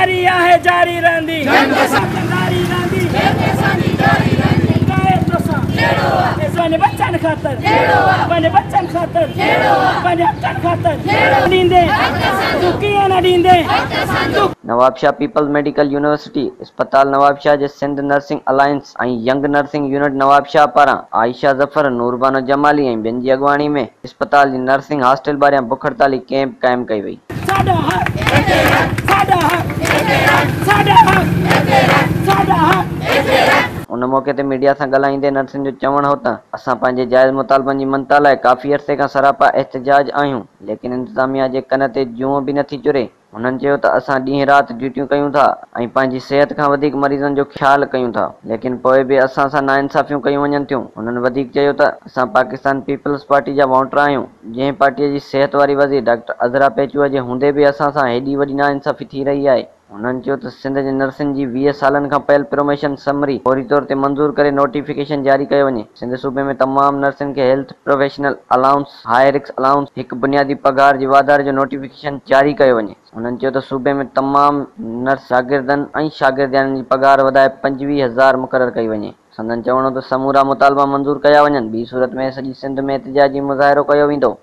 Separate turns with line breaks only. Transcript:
जारी आहे जारी रहंदी जारी रहंदी पंहिंजे बच्चन ख़ातिर पंहिंजे बच्चन ख़ातिर पंहिंजे हक़नि ख़ातिर ॾींदे तूं कीअं न ॾींदे।
नवाबशाह पीपल्स मेडिकल यूनिवर्सिटी अस्पताल नवाबशाह जे सिंध नर्सिंग अलायंस ऐं यंग नर्सिंग यूनिट नवाबशाह पारां आयशा ज़फर नूरबानो जमाली ऐं ॿियनि जी अॻुवाणी में अस्पताल जी नर्सिंग हॉस्टल ॿाहिरियां बुख हड़ताली कैंप क़ाइमु कई वई। उन मौके ते मीडिया सां ॻाल्हाईंदे नर्सिन जो चवणु हो त असां पंहिंजे जाइज़ मुतालबनि जी मनता लाइ काफ़ी अरसे खां सरापा एहतजाज आहियूं, लेकिन इंतज़ामिया जे कन ते जूं बि नथी चुरे। हुननि चयो त असां ॾींहुं राति ड्यूटियूं कयूं था ऐं पंहिंजी सिहत खां वधीक मरीज़नि जो ख़्यालु कयूं था, लेकिन पोइ बि असां सां नाइंसाफ़ियूं कयूं वञनि थियूं। हुननि वधीक चयो त असां पाकिस्तान पीपल्स पार्टी जा वोटर आहियूं, जंहिं पार्टीअ जी सिहत वारी वज़ीर डॉक्टर अज़रा पेचूअ जे हूंदे बि असां सां हेॾी वॾी नाइंसाफ़ी थी रही आहे। हुननि चयो त सिंध जे नर्सिन जी 20 सालनि खां पयल प्रमोशन समरी फौरी तौर ते मंज़ूर करे नोटिफिकेशन जारी कयो वञे। सिंध सूबे में तमामु नर्सिन खे health professional allowance, high risk allowance, हिकु बुनियादी पघार जे वाधारे जो नोटिफिकेशन जारी कयो वञे। हुननि चयो त सूबे में तमामु नर्स शागिर्दनि ऐं शागिर्दियाणियुनि जी पघार वधाए 25,000 मुक़ररु कई वञे। संदन चवणो त समूरा मुतालबा मंज़ूर कया वञनि, ॿी सूरत में सॼी सिंध में एहतजाजी मुज़ाहिरो कयो वेंदो।